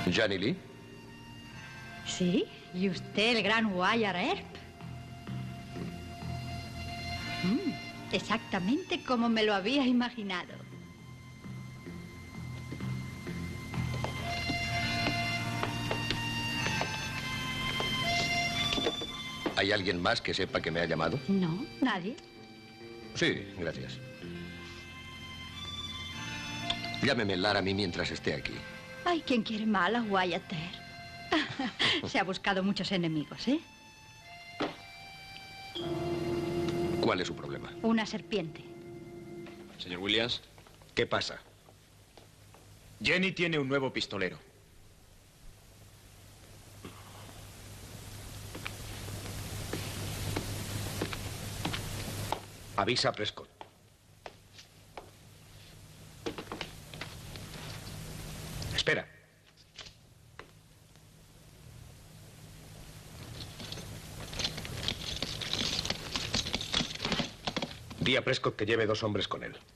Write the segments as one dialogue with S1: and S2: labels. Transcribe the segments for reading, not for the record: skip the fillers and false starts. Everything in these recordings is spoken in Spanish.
S1: ¿Janny Lee?
S2: Sí, y usted el gran Wyatt Earp. Exactamente como me lo había imaginado.
S1: ¿Hay alguien más que sepa que me ha llamado?
S2: No, nadie.
S1: Sí, gracias. Llámeme Laramie mientras esté aquí.
S2: Hay quien quiere mal a Wyatt Earp. Se ha buscado muchos enemigos, ¿eh?
S1: ¿Cuál es su problema?
S2: Una serpiente.
S3: Señor Williams.
S4: ¿Qué pasa?
S3: Jenny tiene un nuevo pistolero.
S4: Avisa a Prescott. Espera. Di a Prescott que lleve 2 hombres con él.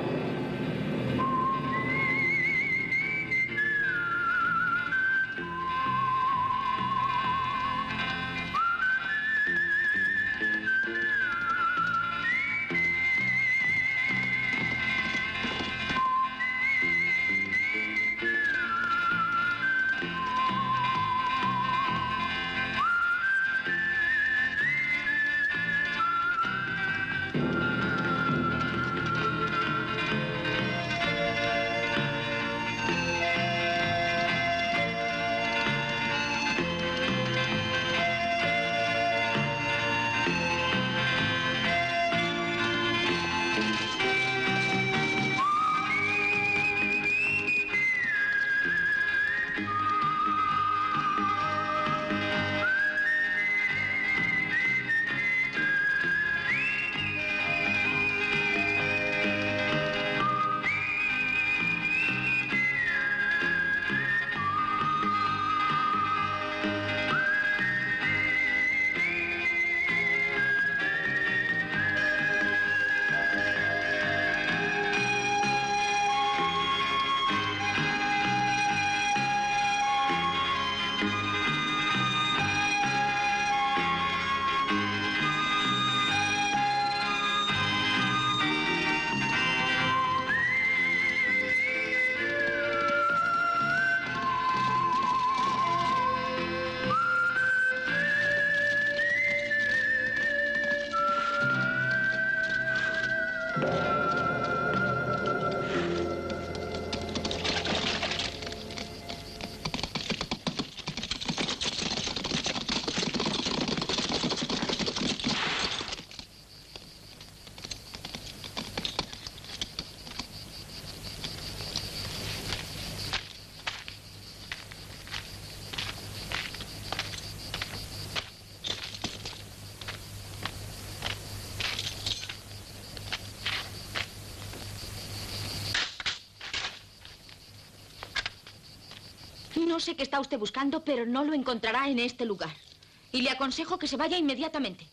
S5: No sé qué está usted buscando, pero no lo encontrará en este lugar. Y le aconsejo que se vaya inmediatamente.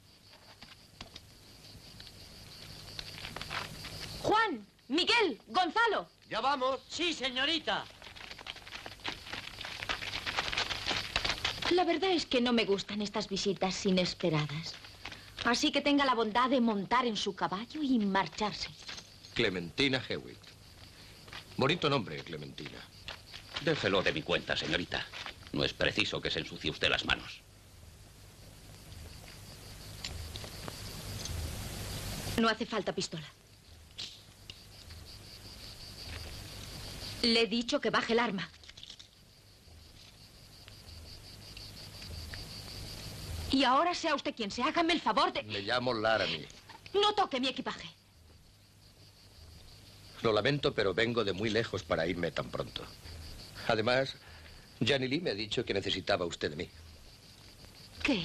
S5: Juan, Miguel, Gonzalo.
S6: ¡Ya vamos! Sí, señorita.
S5: La verdad es que no me gustan estas visitas inesperadas. Así que tenga la bondad de montar en su caballo y marcharse.
S1: Clementina Hewitt. Bonito nombre, Clementina.
S7: Déjelo de mi cuenta, señorita. No es preciso que se ensucie usted las manos.
S5: No hace falta pistola. Le he dicho que baje el arma. Y ahora sea usted quien sea, hágame el favor de...
S1: Me llamo Laramie.
S5: No toque mi equipaje.
S1: Lo lamento, pero vengo de muy lejos para irme tan pronto. Además, Janny Lee me ha dicho que necesitaba usted de mí.
S5: ¿Qué?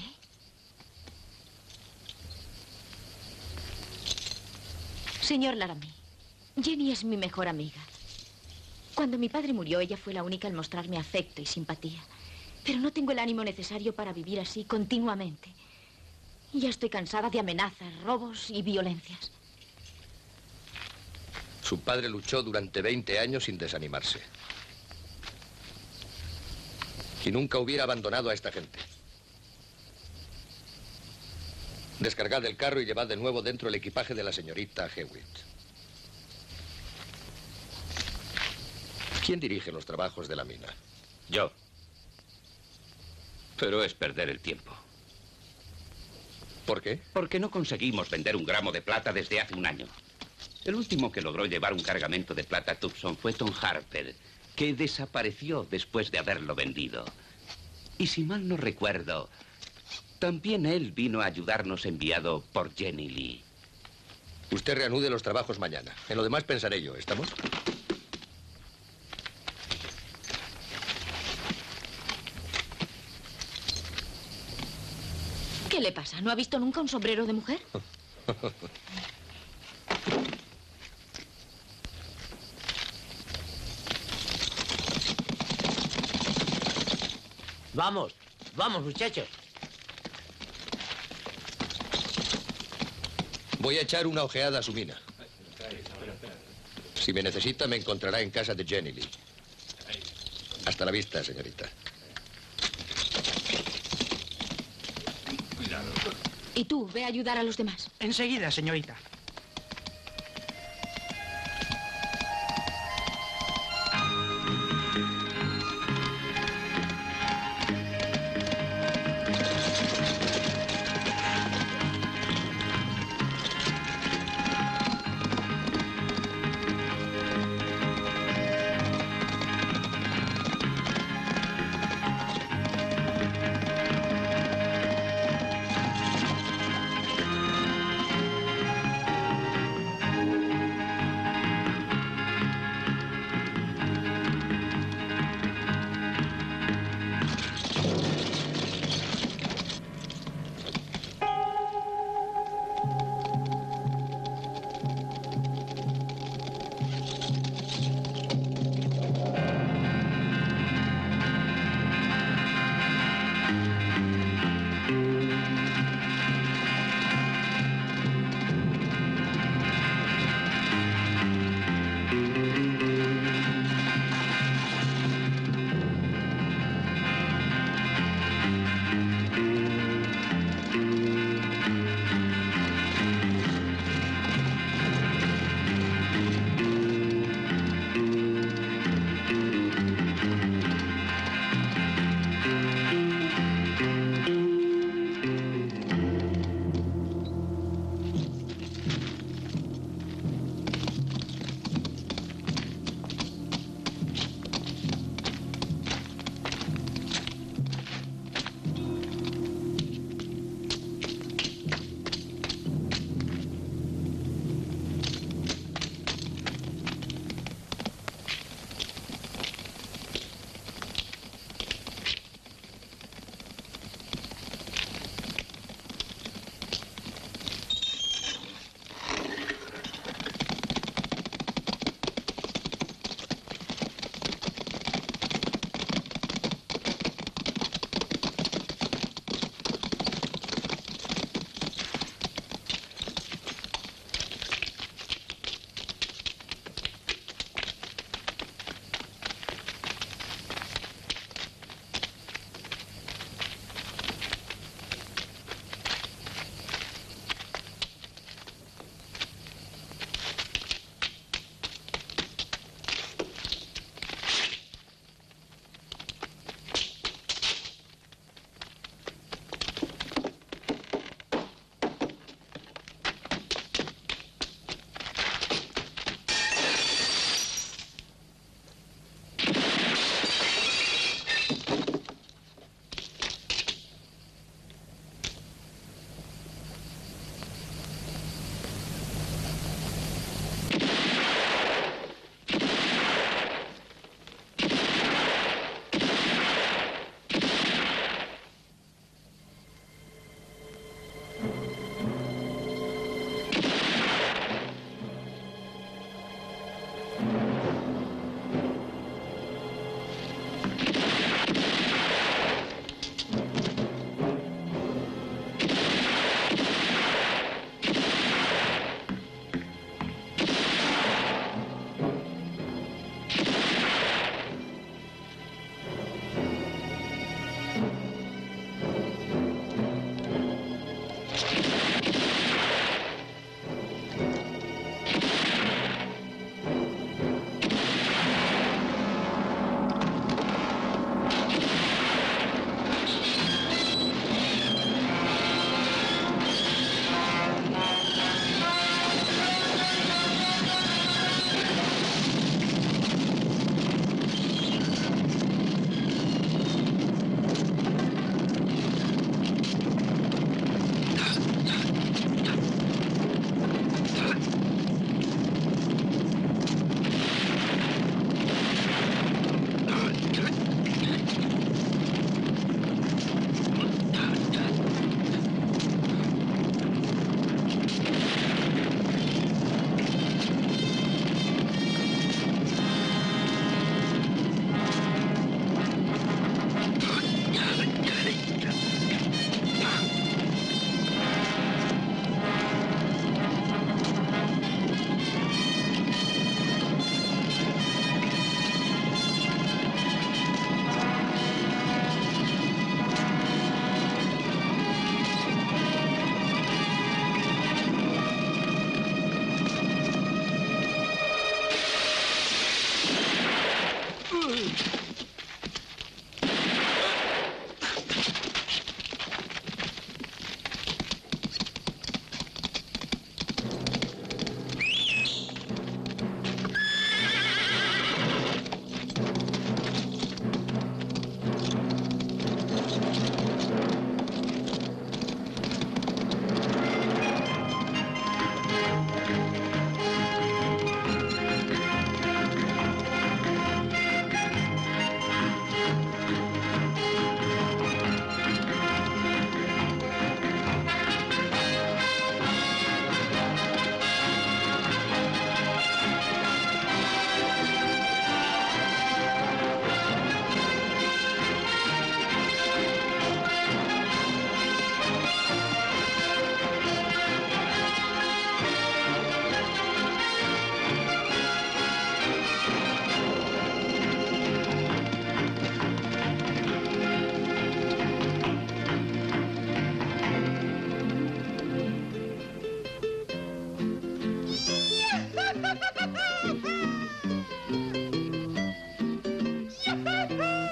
S5: Señor Laramie, Jenny es mi mejor amiga. Cuando mi padre murió, ella fue la única en mostrarme afecto y simpatía. Pero no tengo el ánimo necesario para vivir así continuamente. Ya estoy cansada de amenazas, robos y violencias.
S1: Su padre luchó durante 20 años sin desanimarse. y nunca hubiera abandonado a esta gente. Descargad el carro y llevad de nuevo dentro el equipaje de la señorita Hewitt. ¿Quién dirige los trabajos de la mina?
S7: Yo. Pero es perder el tiempo.
S1: ¿Por qué?
S7: Porque no conseguimos vender 1 gramo de plata desde hace 1 año. El último que logró llevar un cargamento de plata a Tucson fue Tom Harper, que desapareció después de haberlo vendido. Y si mal no recuerdo, también él vino a ayudarnos enviado por Jenny Lee.
S1: Usted reanude los trabajos mañana. En lo demás pensaré yo, ¿estamos?
S5: ¿Qué le pasa? ¿No ha visto nunca un sombrero de mujer?
S6: Vamos, vamos, muchachos.
S1: Voy a echar una ojeada a su mina. Si me necesita, me encontrará en casa de Jenny Lee. Hasta la vista, señorita.
S5: Y tú, ve a ayudar a los demás.
S8: Enseguida, señorita.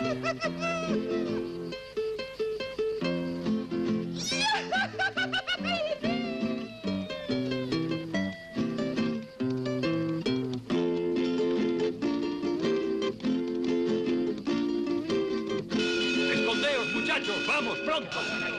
S1: ¡Escondeos, muchachos! ¡Vamos, pronto!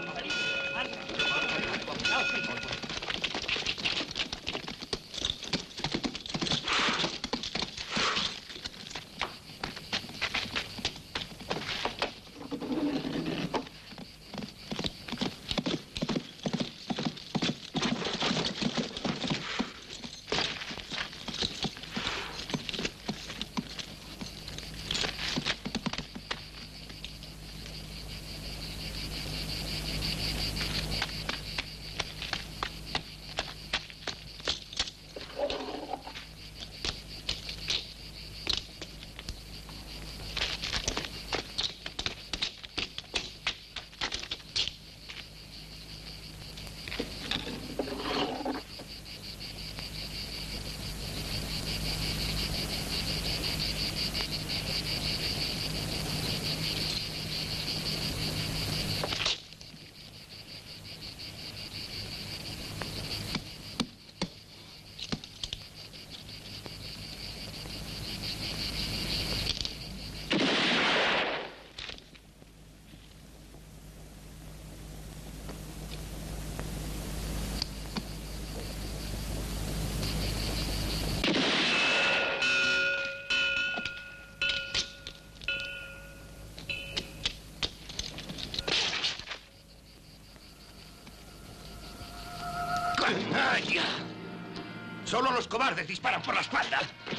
S1: ¡Canalla! Solo los cobardes disparan por la espalda.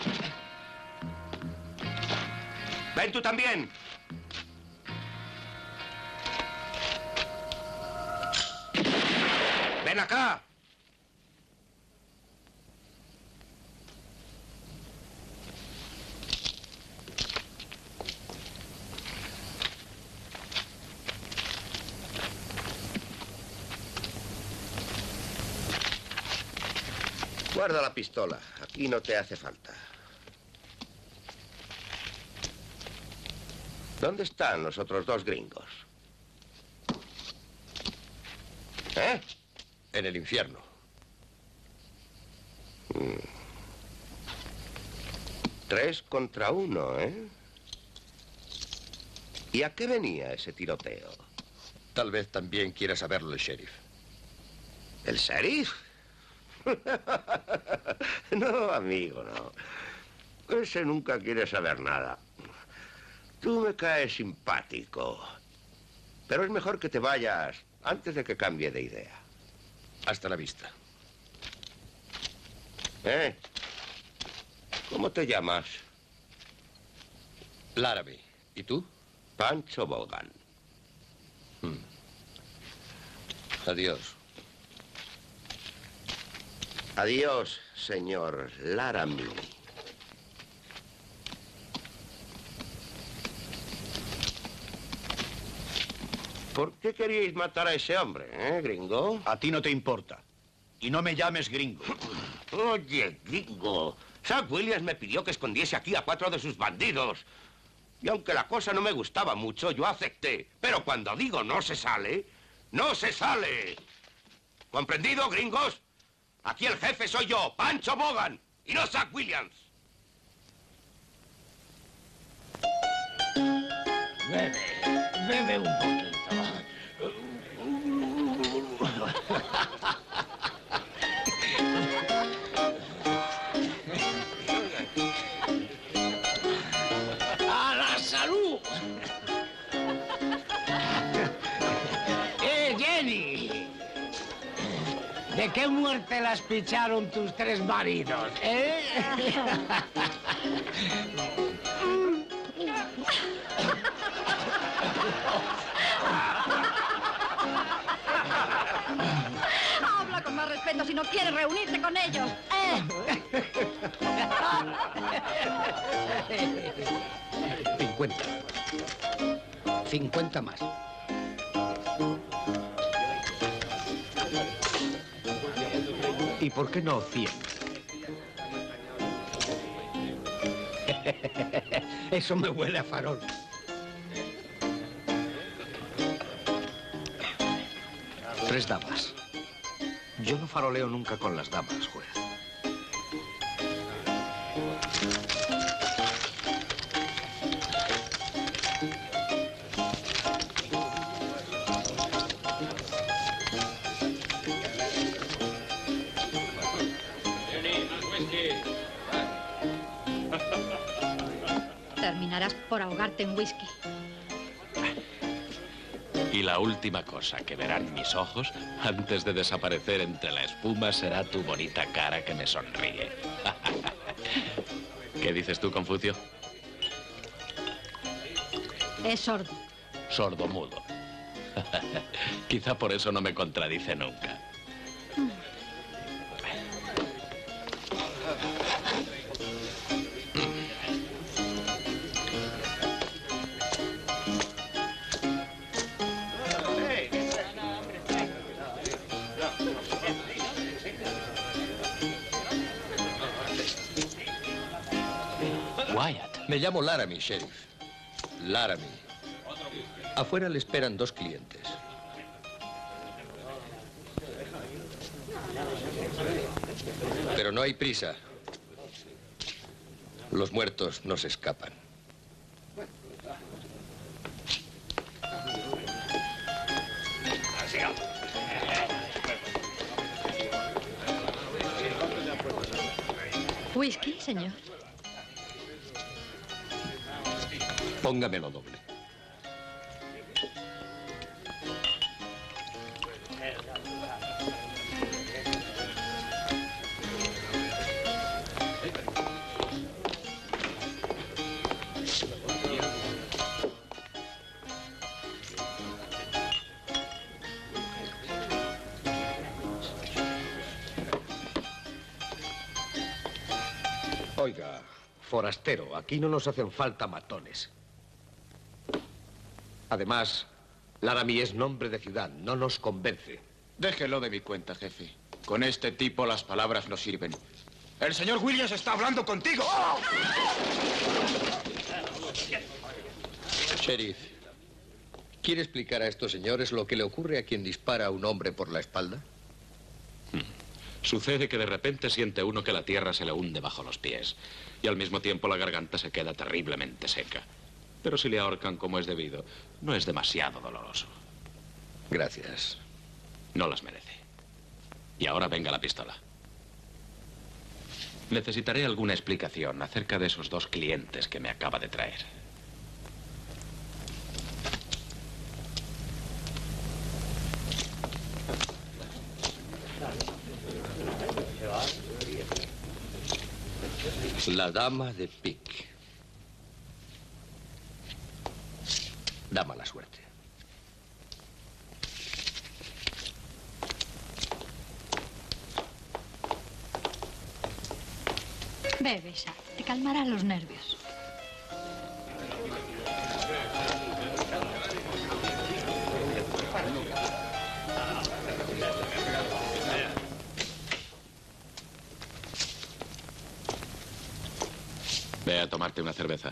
S1: Ven tú también. Ven acá. Guarda la pistola. Aquí no te hace falta. ¿Dónde están los otros dos gringos? ¿Eh? En el infierno.
S8: 3 contra 1, ¿eh? ¿Y a qué venía ese tiroteo?
S1: Tal vez también quiera saberlo el sheriff.
S8: ¿El sheriff? No, amigo, no. Ese nunca quiere saber nada. Tú me caes simpático. Pero es mejor que te vayas antes de que cambie de idea.
S1: Hasta la vista.
S8: ¿Eh? ¿Cómo te llamas?
S1: Laramie. ¿Y tú?
S8: Pancho Bogan.
S1: Adiós.
S8: Adiós, señor Laramie. ¿Por qué queríais matar a ese hombre, gringo?
S4: A ti no te importa. Y no me llames gringo.
S8: Oye, gringo, Sam Williams me pidió que escondiese aquí a 4 de sus bandidos. Y aunque la cosa no me gustaba mucho, yo acepté. Pero cuando digo no se sale, ¡no se sale! ¿Comprendido, gringos? Aquí el jefe soy yo, Pancho Bogan, y no Sam Williams.
S6: Bebe un poquito. ¡A la salud! Jenny! ¿De qué muerte las picharon tus 3 maridos,
S2: Habla con más respeto si no quieres reunirte con ellos.
S6: 50. 50 más.
S4: ¿Y por qué no 100?
S6: Eso me huele a farol.
S4: 3 damas. Yo no faroleo nunca con las damas, juez.
S2: Terminarás por ahogarte en whisky.
S9: Y la última cosa que verán mis ojos antes de desaparecer entre la espuma será tu bonita cara que me sonríe. ¿Qué dices tú, Confucio?
S2: Es sordo.
S9: Sordomudo. Quizá por eso no me contradice nunca.
S1: Me llamo Laramie, sheriff. Laramie. Afuera le esperan 2 clientes. Pero no hay prisa. Los muertos no se escapan.
S2: ¿Whisky, señor?
S1: Póngamelo doble.
S4: Oiga, forastero, aquí no nos hacen falta matones. Además, Laramie es nombre de ciudad, no nos convence.
S3: Déjelo de mi cuenta, jefe. Con este tipo las palabras no sirven. ¡El señor Williams está hablando contigo! ¡Oh!
S1: Sheriff, ¿quiere explicar a estos señores lo que le ocurre a quien dispara a un hombre por la espalda?
S9: Sucede que de repente siente uno que la tierra se le hunde bajo los pies y al mismo tiempo la garganta se queda terriblemente seca. Pero si le ahorcan como es debido, no es demasiado doloroso.
S1: Gracias.
S9: No las merece. Y ahora venga la pistola. Necesitaré alguna explicación acerca de esos 2 clientes que me acaba de traer.
S1: La dama de pique. Da mala suerte.
S2: Bebe, Sa. Te calmará los nervios.
S9: Ve a tomarte una cerveza.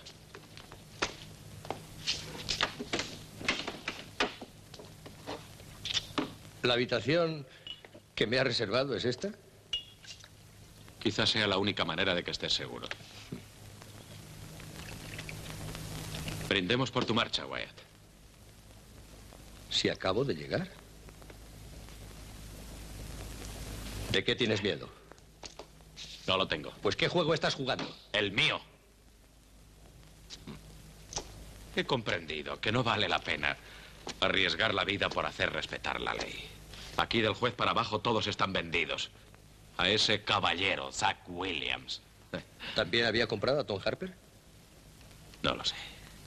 S1: ¿La habitación que me ha reservado es esta?
S9: Quizás sea la única manera de que estés seguro. Brindemos por tu marcha, Wyatt.
S1: Si acabo de llegar. ¿De qué tienes miedo?
S9: No lo tengo.
S1: Pues ¿qué juego estás jugando?
S9: El mío. He comprendido que no vale la pena arriesgar la vida por hacer respetar la ley. Aquí del juez para abajo todos están vendidos. A ese caballero, Zach Williams.
S1: ¿También había comprado a Tom Harper?
S9: No lo sé.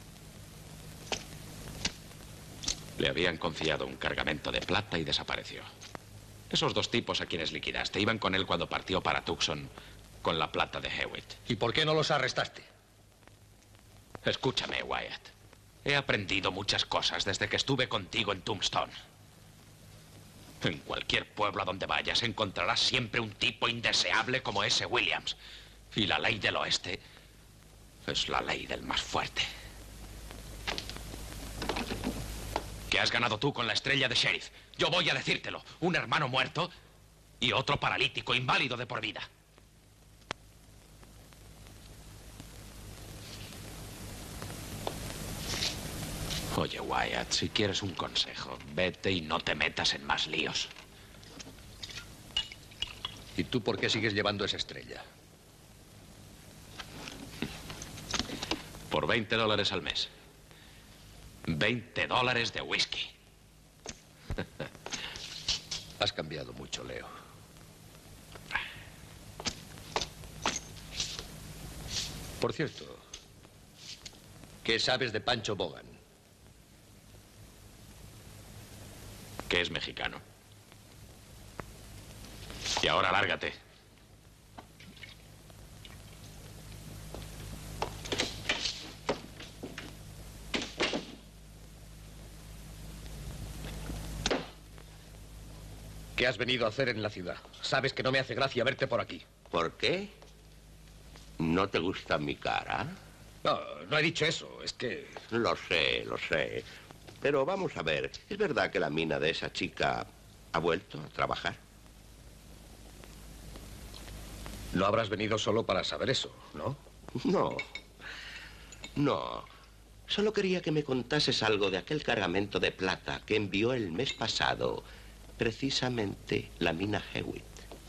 S9: Le habían confiado un cargamento de plata y desapareció. Esos 2 tipos a quienes liquidaste iban con él cuando partió para Tucson con la plata de Hewitt.
S1: ¿Y por qué no los arrestaste?
S9: Escúchame, Wyatt. He aprendido muchas cosas desde que estuve contigo en Tombstone. En cualquier pueblo a donde vayas encontrarás siempre un tipo indeseable como ese Williams. Y la ley del oeste es la ley del más fuerte. que has ganado tú con la estrella de sheriff. Yo voy a decírtelo. Un hermano muerto y otro paralítico, inválido de por vida. Oye, Wyatt, si quieres un consejo, vete y no te metas en más líos.
S1: ¿Y tú por qué sigues llevando esa estrella?
S9: Por $20 al mes. $20 de whisky.
S1: Has cambiado mucho, Leo. Por cierto, ¿qué sabes de Pancho Bogan?
S9: Que es mexicano. Y ahora lárgate.
S4: ¿Qué has venido a hacer en la ciudad? Sabes que no me hace gracia verte por aquí.
S8: ¿Por qué? ¿No te gusta mi cara?
S4: No, no he dicho eso. Es que...
S8: Lo sé, lo sé. Pero vamos a ver, ¿es verdad que la mina de esa chica ha vuelto a trabajar?
S4: No habrás venido solo para saber eso, ¿no?
S8: No. No. Solo quería que me contases algo de aquel cargamento de plata que envió el mes pasado precisamente la mina Hewitt.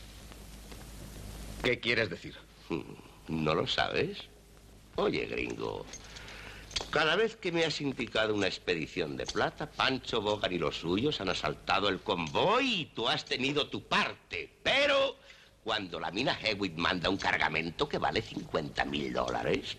S4: ¿Qué quieres decir?
S8: ¿No lo sabes? Oye, gringo, cada vez que me has indicado una expedición de plata, Pancho Bogan y los suyos han asaltado el convoy y tú has tenido tu parte. Pero cuando la mina Hewitt manda un cargamento que vale $50.000,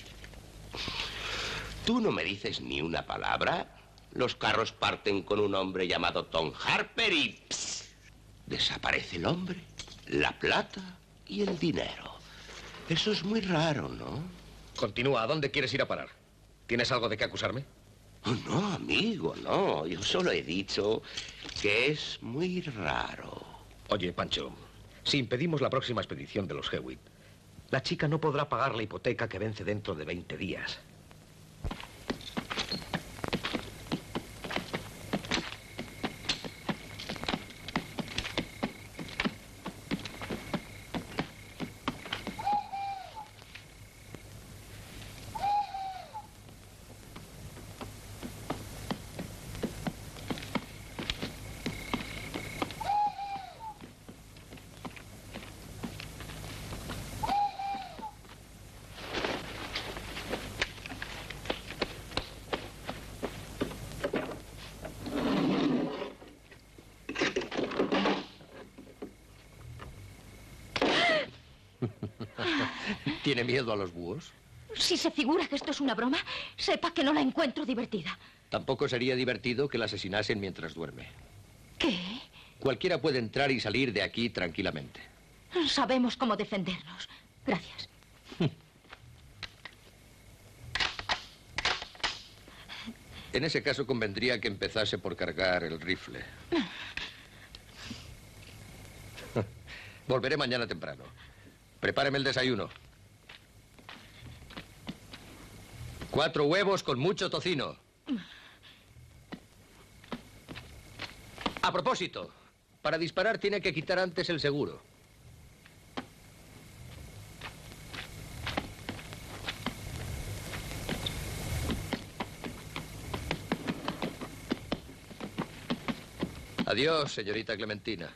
S8: tú no me dices ni una palabra. Los carros parten con un hombre llamado Tom Harper y... desaparece el hombre, la plata y el dinero. Eso es muy raro, ¿no?
S4: Continúa. ¿A dónde quieres ir a parar? ¿Tienes algo de qué acusarme?
S8: Oh, no, amigo, no. Yo solo he dicho que es muy raro.
S4: Oye, Pancho, si impedimos la próxima expedición de los Hewitt, la chica no podrá pagar la hipoteca que vence dentro de 20 días.
S1: ¿Tiene miedo a los búhos?
S5: Si se figura que esto es una broma, sepa que no la encuentro divertida.
S1: Tampoco sería divertido que la asesinasen mientras duerme.
S5: ¿Qué?
S1: Cualquiera puede entrar y salir de aquí tranquilamente.
S5: Sabemos cómo defendernos. Gracias.
S1: En ese caso convendría que empezase por cargar el rifle. Volveré mañana temprano. Prepáreme el desayuno. 4 huevos con mucho tocino. A propósito, para disparar tiene que quitar antes el seguro. Adiós, señorita Clementina.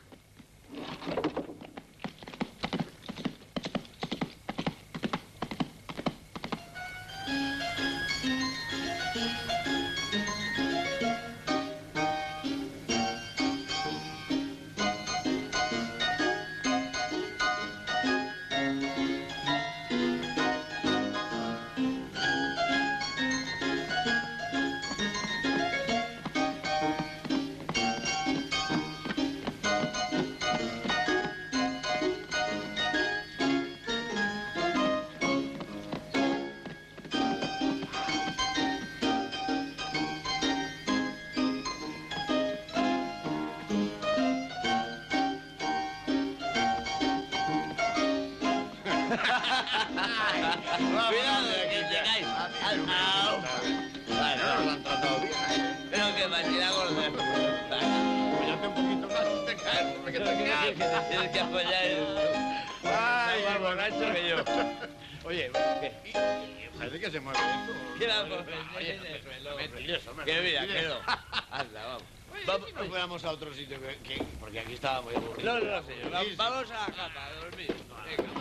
S10: que tienes que apoyar eso.
S6: Ay,
S10: más borracho que yo.
S6: Oye, ¿qué? Parece que se mueve esto.
S10: ¿Qué vamos? Que mira, que no. Anda, vamos.
S6: Vamos, si nos fuéramos a otro sitio, porque aquí estaba muy aburrido.
S10: No, señor. Vamos a la cama, a dormir. Venga.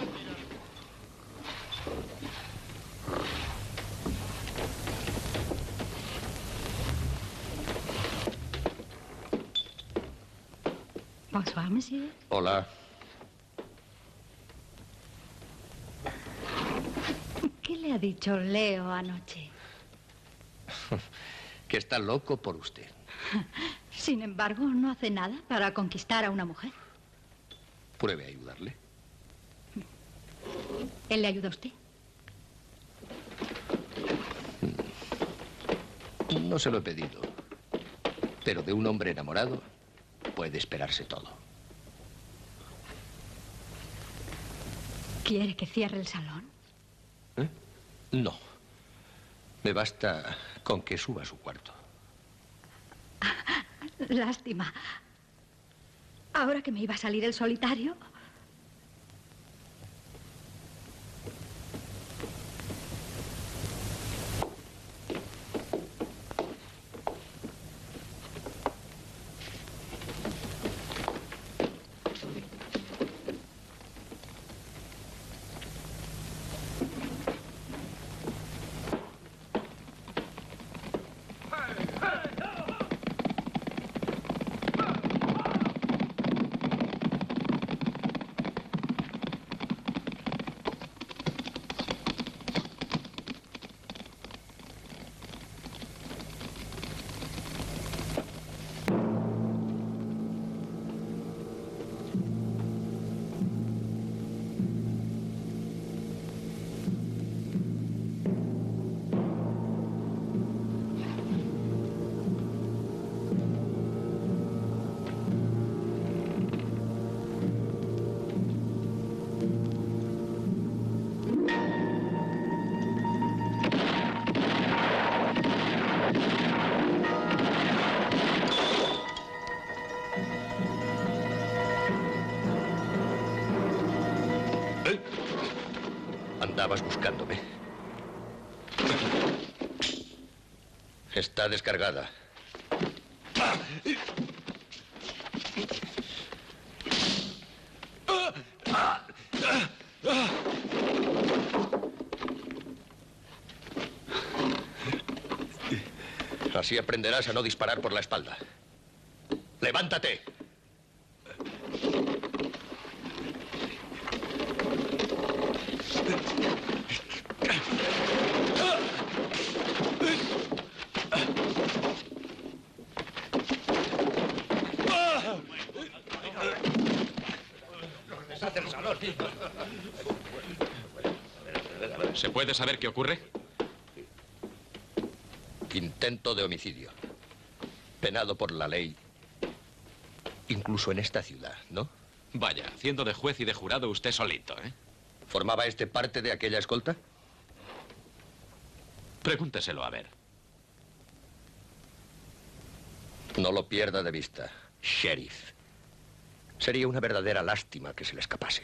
S2: Bonsoir, monsieur.
S1: Hola.
S2: ¿Qué le ha dicho Leo anoche?
S1: Que está loco por usted.
S2: Sin embargo, no hace nada para conquistar a una mujer.
S1: Pruebe a ayudarle.
S2: ¿Él le ayuda a usted?
S1: No se lo he pedido. Pero de un hombre enamorado puede esperarse todo.
S2: ¿Quiere que cierre el salón?
S1: ¿Eh? No. Me basta con que suba a su cuarto.
S2: Lástima. Ahora que me iba a salir el solitario.
S1: Andabas buscándome. Está descargada. Así aprenderás a no disparar por la espalda. ¡Levántate!
S9: ¿Se puede saber qué ocurre?
S1: Intento de homicidio. Penado por la ley. Incluso en esta ciudad, ¿no?
S9: Vaya, haciendo de juez y de jurado usted solito, ¿eh?
S1: ¿Formaba este parte de aquella escolta?
S9: Pregúnteselo a ver.
S1: No lo pierda de vista, sheriff. Sería una verdadera lástima que se le escapase.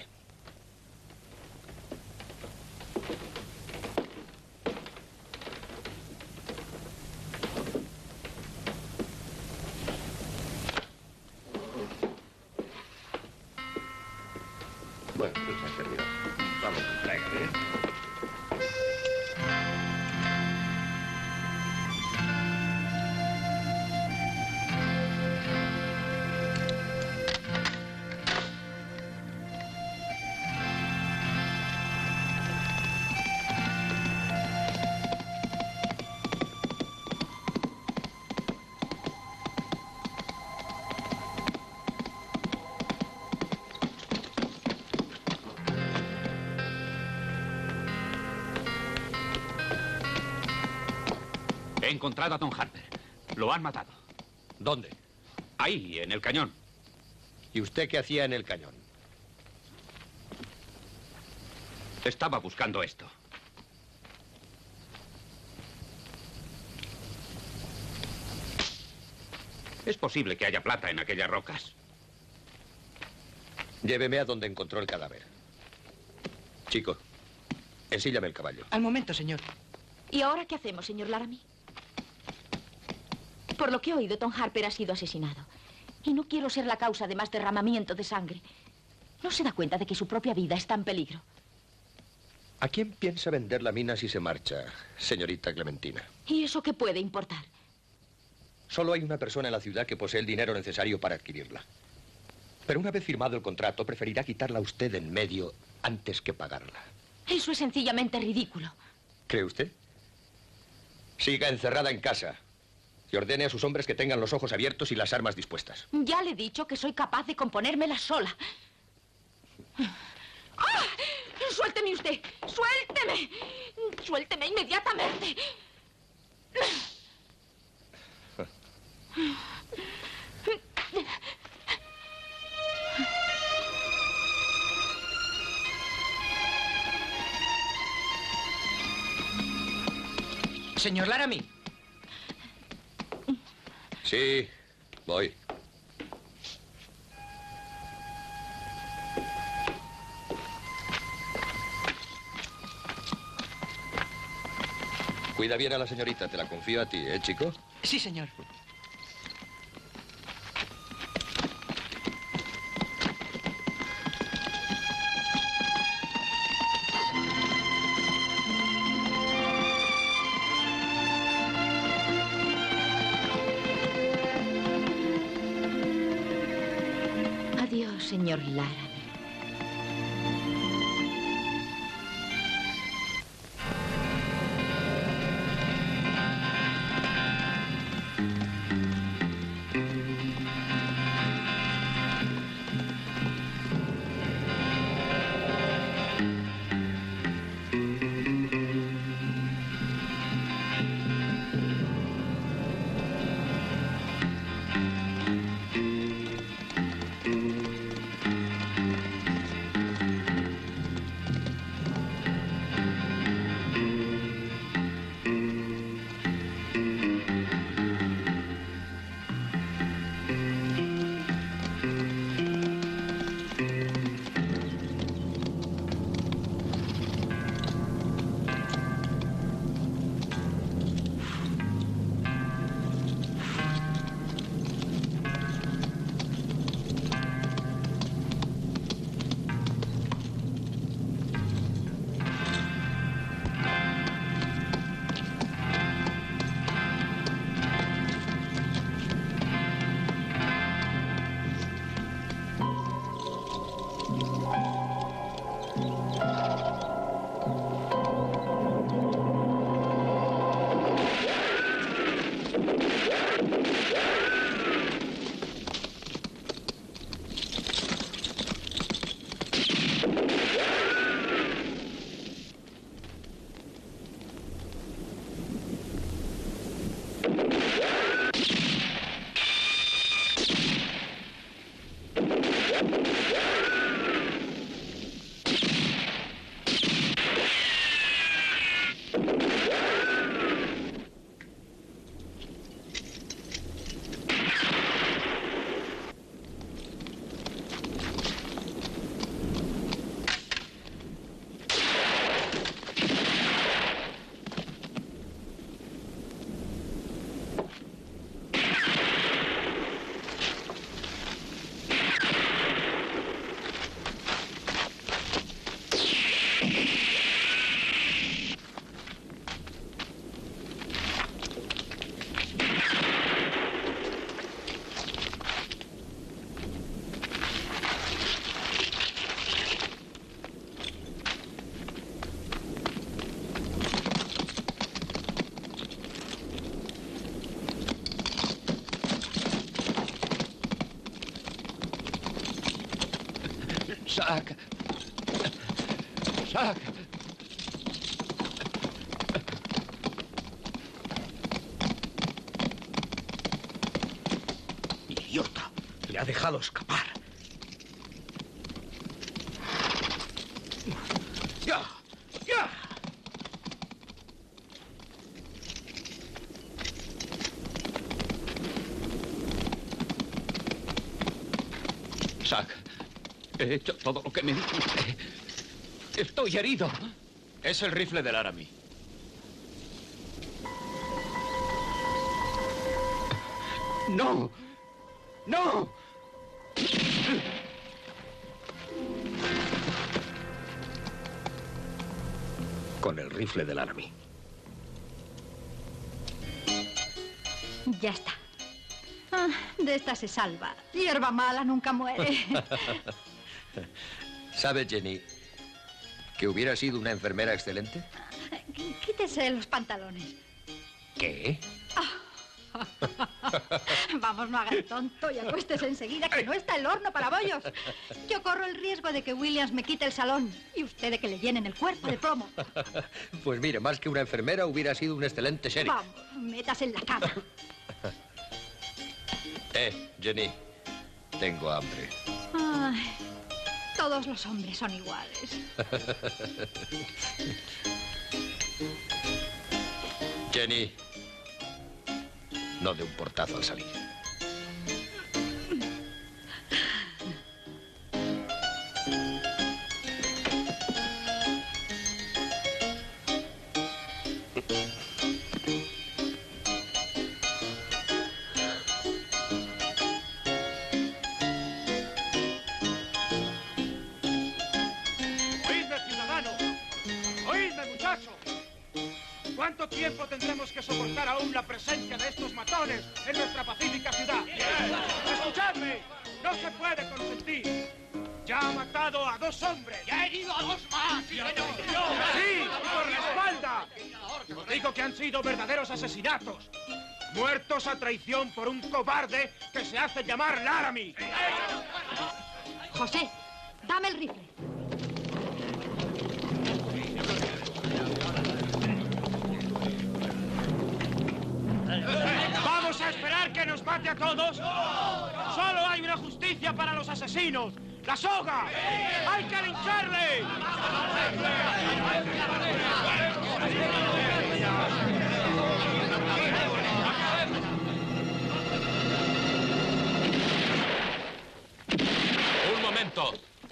S1: Bueno, pues ha terminado. Vamos, tráigame, ¿eh?
S7: He encontrado a Tom Harper. Lo han matado.
S1: ¿Dónde?
S7: Ahí, en el cañón.
S1: ¿Y usted qué hacía en el cañón?
S7: Estaba buscando esto. Es posible que haya plata en aquellas rocas.
S1: Lléveme a donde encontró el cadáver. Chico, ensíllame el caballo.
S11: Al momento, señor.
S5: ¿Y ahora qué hacemos, señor Laramie? Por lo que he oído, Tom Harper ha sido asesinado. Y no quiero ser la causa de más derramamiento de sangre. ¿No se da cuenta de que su propia vida está en peligro?
S1: ¿A quién piensa vender la mina si se marcha, señorita Clementina?
S5: ¿Y eso qué puede importar?
S1: Solo hay una persona en la ciudad que posee el dinero necesario para adquirirla. Pero una vez firmado el contrato, preferirá quitarla a usted en medio antes que pagarla.
S5: Eso es sencillamente ridículo.
S1: ¿Cree usted? Siga encerrada en casa y ordene a sus hombres que tengan los ojos abiertos y las armas dispuestas.
S5: Ya le he dicho que soy capaz de componérmela sola. ¡Ah! ¡Suélteme usted! ¡Suélteme! ¡Suélteme inmediatamente!
S11: Señor Laramie.
S1: Sí, voy. Cuida bien a la señorita, te la confío a ti, ¿eh, chico?
S11: Sí, señor.
S5: Adiós, señor Laramie.
S1: Saca. Saca.
S4: Idiota. Le ha dejado escapar. ¡Ya! ¡Ya!
S1: Saca.
S7: He hecho todo lo que me dijiste. Estoy herido.
S3: Es el rifle de Laramie.
S7: ¡No! ¡No!
S4: Con el rifle del Laramie.
S2: Ya está. Ah, de esta se salva. Hierba mala nunca muere.
S1: ¿Sabe, Jenny, que hubiera sido una enfermera excelente?
S2: Quítese los pantalones.
S1: ¿Qué?
S2: Vamos, no haga el tonto y acuéstese enseguida, que no está el horno para bollos. Yo corro el riesgo de que Williams me quite el salón y usted de que le llenen el cuerpo de plomo.
S1: Pues mire, más que una enfermera, hubiera sido un excelente sheriff.
S2: Vamos, métase en la cama.
S1: Jenny, tengo hambre.
S2: Ay, todos los hombres son iguales.
S1: Jenny, no dé un portazo al salir.
S12: ¿Cuánto tiempo tendremos que soportar aún la presencia de estos matones en nuestra pacífica ciudad? ¡Escuchadme! ¡No se puede consentir! Ya ha matado a 2 hombres.
S10: ¡Ya ha herido a 2 más! ¡Sí, señor!
S12: ¡Sí! ¡Por la espalda! Os digo que han sido verdaderos asesinatos. Muertos a traición por un cobarde que se hace llamar Laramie.
S2: José, dame el rifle.
S12: ¿Vamos a esperar que nos mate a todos? Solo hay una justicia para los asesinos. ¡La soga! ¡Hay que lincharle!
S9: ¡Un momento!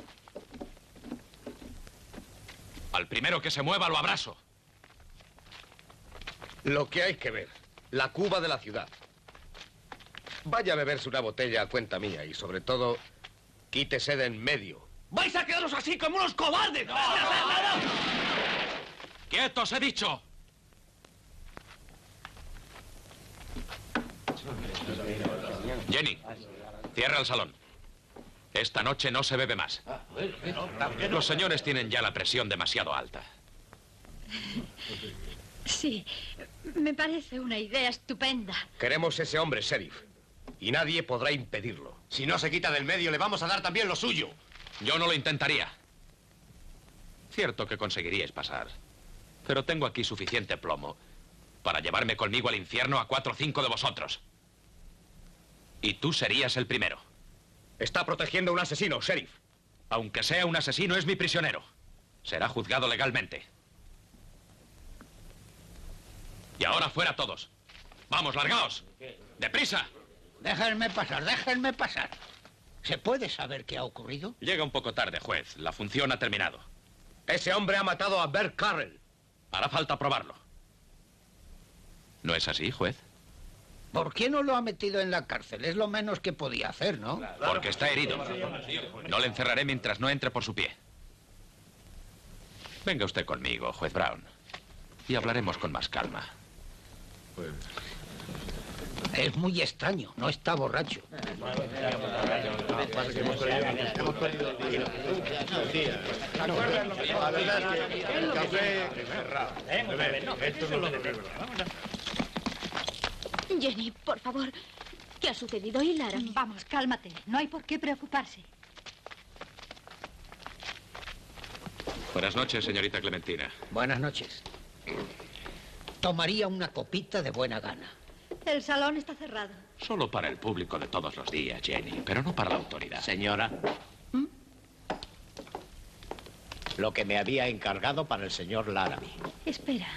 S9: Al primero que se mueva lo abrazo.
S4: Lo que hay que ver. La Cuba de la ciudad. Vaya a beberse una botella a cuenta mía y, sobre todo, quítese de en medio.
S10: ¡Vais a quedaros así como unos cobardes! ¡No!
S9: ¡Quietos, he dicho! Jenny, cierra el salón. Esta noche no se bebe más. Los señores tienen ya la presión demasiado alta.
S2: Sí, me parece una idea estupenda.
S4: Queremos ese hombre, sheriff. Y nadie podrá impedirlo.
S8: Si no se quita del medio, le vamos a dar también lo suyo.
S9: Yo no lo intentaría. Cierto que conseguiríais pasar. Pero tengo aquí suficiente plomo para llevarme conmigo al infierno a 4 o 5 de vosotros. Y tú serías el primero.
S4: Está protegiendo a un asesino, sheriff.
S9: Aunque sea un asesino, es mi prisionero. Será juzgado legalmente. Y ahora fuera todos. Vamos, largaos. ¡Deprisa!
S6: Déjenme pasar, déjenme pasar. ¿Se puede saber qué ha ocurrido?
S9: Llega un poco tarde, juez. La función ha terminado.
S4: Ese hombre ha matado a Bert Carrell.
S9: Hará falta probarlo. ¿No es así, juez?
S6: ¿Por qué no lo ha metido en la cárcel? Es lo menos que podía hacer, ¿no?
S9: Porque está herido. No le encerraré mientras no entre por su pie. Venga usted conmigo, juez Brown. Y hablaremos con más calma.
S6: Es muy extraño, no está borracho.
S5: Jenny, por favor, ¿qué ha sucedido? ¿Y Laramie?
S2: Vamos, cálmate. No hay por qué preocuparse.
S9: Buenas noches, señorita Clementina.
S6: Buenas noches. Tomaría una copita de buena gana.
S2: El salón está cerrado.
S9: Solo para el público de todos los días, Jenny, pero no para la autoridad.
S13: Señora. Lo que me había encargado para el señor Laramie.
S2: Espera.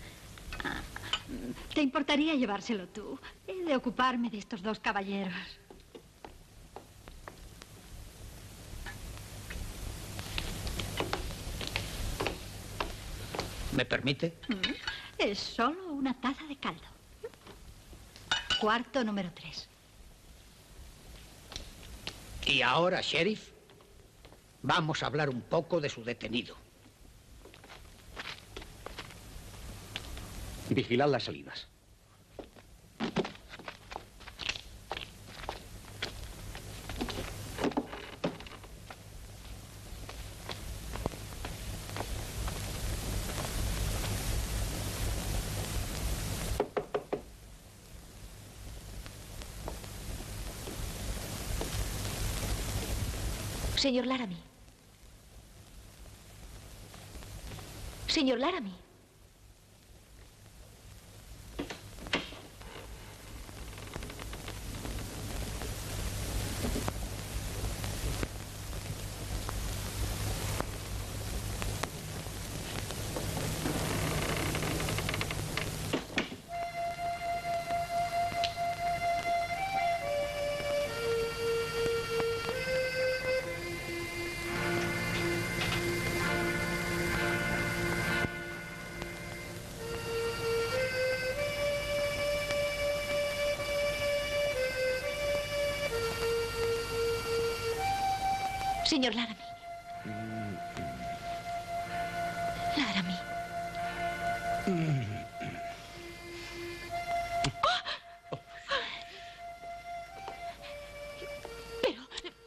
S2: ¿Te importaría llevárselo tú? He de ocuparme de estos 2 caballeros.
S14: ¿Me permite?
S2: Es solo una taza de caldo. Cuarto número 3.
S14: Y ahora, sheriff, vamos a hablar un poco de su detenido.
S13: Vigilad las salidas.
S5: Señor Laramie. Señor Laramie. Señor Laramie. Laramie. Pero...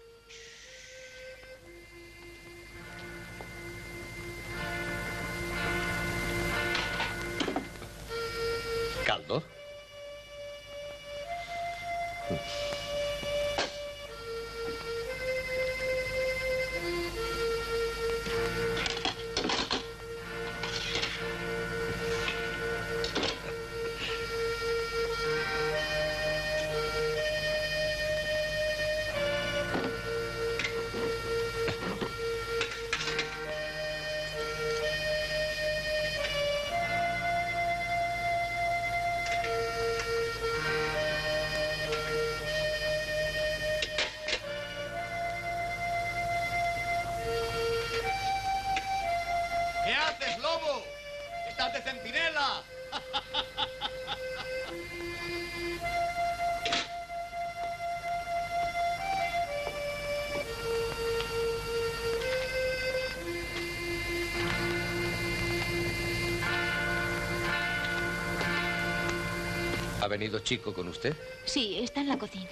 S1: ¿Caldo?
S15: ¿Qué haces, lobo? ¡Estás de centinela!
S1: ¿Ha venido Chico con usted?
S5: Sí, está en la cocina.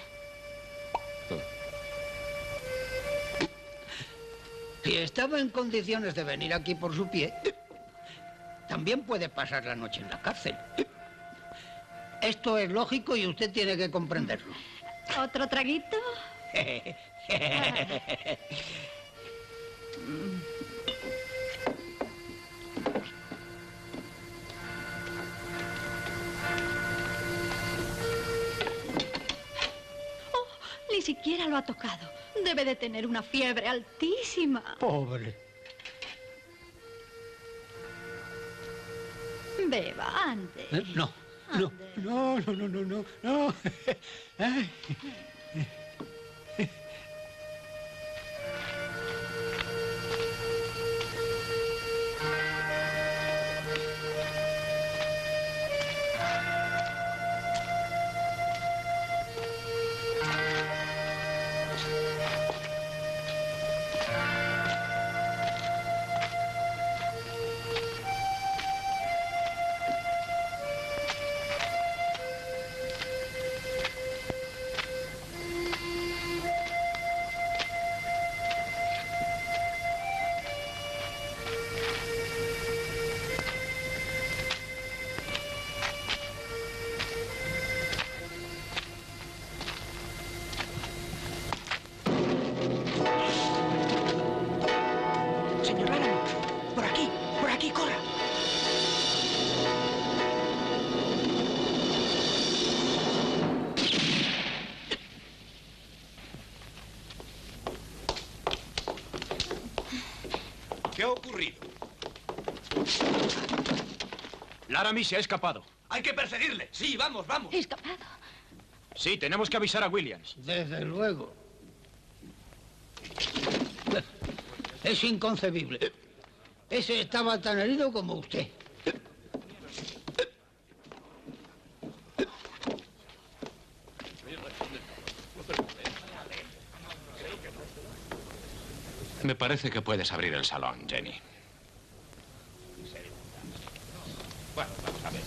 S14: Si estaba en condiciones de venir aquí por su pie, también puede pasar la noche en la cárcel. Esto es lógico y usted tiene que comprenderlo.
S2: ¿Otro traguito? Ni siquiera lo ha tocado. Debe de tener una fiebre altísima.
S14: Pobre.
S2: Beba, ande.
S14: No, no, no, no, no, no, no, no. Ay.
S11: Señor Laramie, por aquí, corra.
S15: ¿Qué ha ocurrido?
S3: Laramie se ha escapado.
S15: ¡Hay que perseguirle! ¡Sí, vamos, vamos!
S5: ¿Escapado?
S3: Sí, tenemos que avisar a Williams.
S14: Desde luego. Es inconcebible. Ese estaba tan herido como usted.
S9: Me parece que puedes abrir el salón, Jenny.
S7: Bueno, vamos a ver.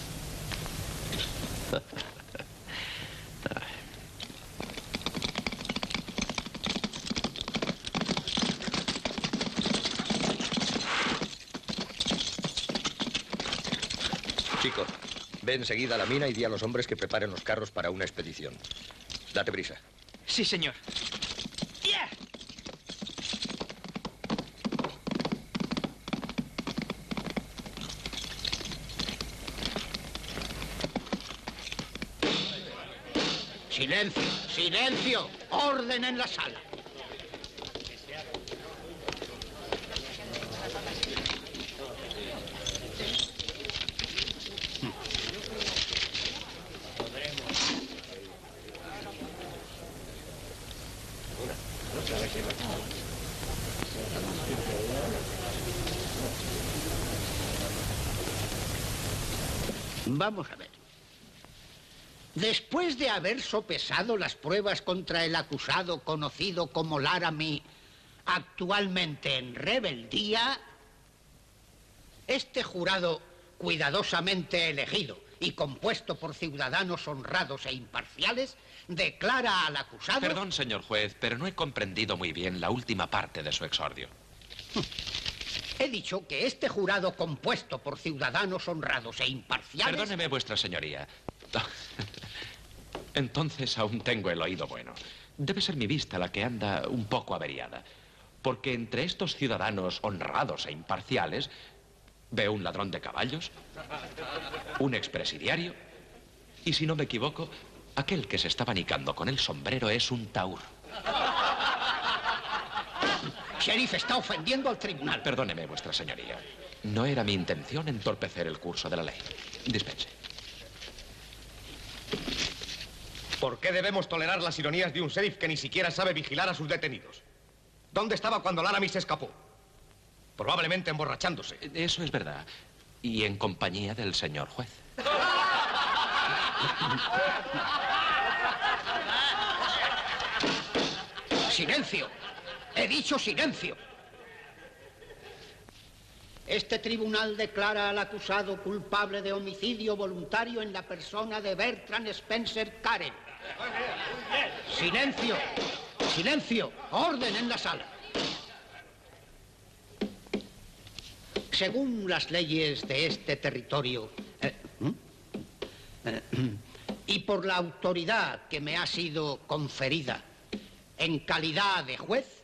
S1: Chico, ve enseguida a la mina y di a los hombres que preparen los carros para una expedición. Date prisa.
S11: Sí, señor. ¡Ya!
S14: Silencio, silencio. Orden en la sala. Vamos a ver. Después de haber sopesado las pruebas contra el acusado conocido como Laramie, actualmente en rebeldía, este jurado cuidadosamente elegido y compuesto por ciudadanos honrados e imparciales, declara al acusado...
S9: Perdón, señor juez, pero no he comprendido muy bien la última parte de su exordio.
S14: He dicho que este jurado compuesto por ciudadanos honrados e imparciales...
S9: Perdóneme, vuestra señoría. Entonces aún tengo el oído bueno. Debe ser mi vista la que anda un poco averiada. Porque entre estos ciudadanos honrados e imparciales veo un ladrón de caballos, un expresidiario y, si no me equivoco, aquel que se está abanicando con el sombrero es un taur.
S14: Sheriff, está ofendiendo al tribunal.
S9: Perdóneme, vuestra señoría. No era mi intención entorpecer el curso de la ley. Dispense.
S4: ¿Por qué debemos tolerar las ironías de un sheriff que ni siquiera sabe vigilar a sus detenidos? ¿Dónde estaba cuando Laramie se escapó? Probablemente emborrachándose.
S9: Eso es verdad. Y en compañía del señor juez.
S14: ¡Silencio! He dicho silencio. Este tribunal declara al acusado culpable de homicidio voluntario en la persona de Bertrand Spencer Karen. ¡Silencio! ¡Silencio! ¡Orden en la sala! Según las leyes de este territorio y por la autoridad que me ha sido conferida en calidad de juez,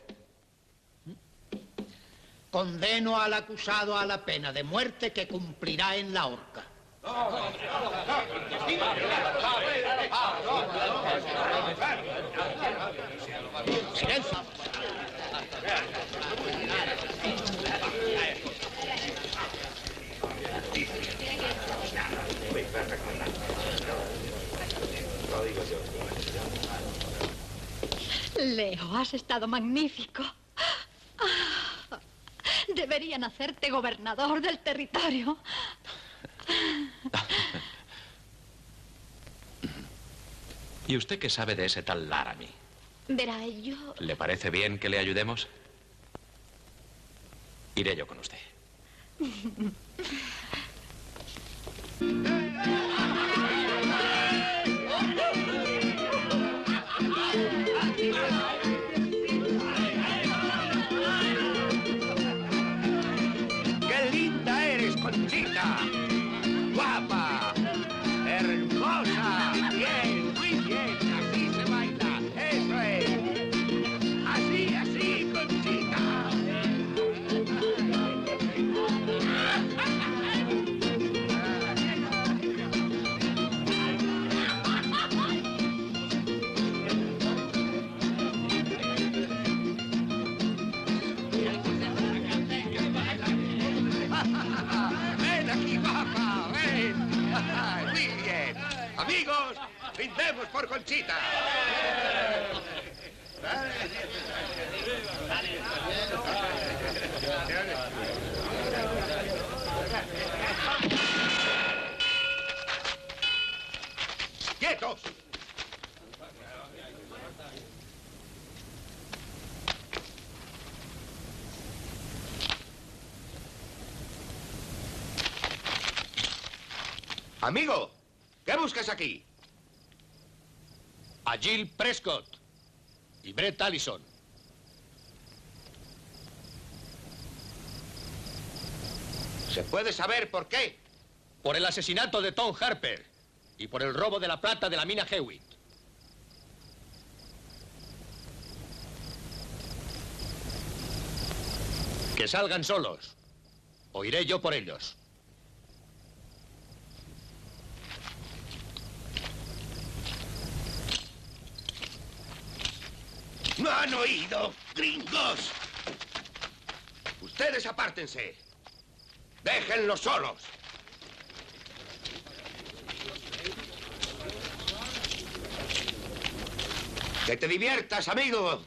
S14: condeno al acusado a la pena de muerte que cumplirá en la horca. Silencio.
S2: Leo, has estado magnífico. Deberían hacerte gobernador del territorio.
S9: ¿Y usted qué sabe de ese tal Laramie?
S5: Verá, yo...
S9: ¿Le parece bien que le ayudemos? Iré yo con usted.
S8: ¡Qué linda eres, Conchita! ¡Guapa! ¡Hermosa! ¡Bien, muy bien! ¡Así se baila! ¡Eso es! ¡Así, así, Conchita! ¡Ven aquí, guapa! ¡Ven! ¡Muy bien! Amigos, brindemos por Conchita. ¡Quietos! Amigo, ¿qué buscas aquí?
S1: A Jill Prescott y Brett Allison.
S8: ¿Se puede saber por qué?
S1: Por el asesinato de Tom Harper y por el robo de la plata de la mina Hewitt. Que salgan solos. O iré yo por ellos.
S8: ¡No han oído, gringos! Ustedes apártense. Déjenlos solos. Que te diviertas, amigo.